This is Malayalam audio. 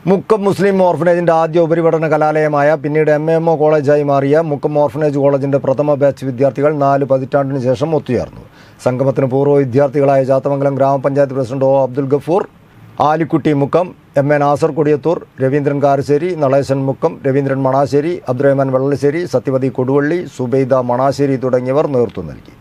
മുക്കം മുസ്ലിം ഓർഫനേജിന്റെ ആദ്യ ഉപരിപഠന കലാലയമായ പിന്നീട് MMO കോളേജായി മാറിയ മുക്കം ഓർഫനേജ് കോളേജിന്റെ പ്രഥമ ബാച്ച് വിദ്യാർത്ഥികൾ 4 പതിറ്റാണ്ടിന് ശേഷം ഒത്തുചേർന്നു. സംഗമത്തിന് പൂർവ്വ വിദ്യാർത്ഥികളായ ചാത്തമംഗലം ഗ്രാമപഞ്ചായത്ത് പ്രസിഡന്റ് അബ്ദുൽ ഗഫൂർ, ആലിക്കുട്ടി മുക്കം, MA നാസർ കൊടിയത്തൂർ, രവീന്ദ്രൻ കാരശ്ശേരി, നളേശൻ മുക്കം, രവീന്ദ്രൻ മണാശ്ശേരി, അബ്ദുറഹ്മാൻ വെള്ളശ്ശേരി, സത്യവതി കൊടുവള്ളി, സുബൈദ മണാശ്ശേരി തുടങ്ങിയവർ നേതൃത്വം നൽകി.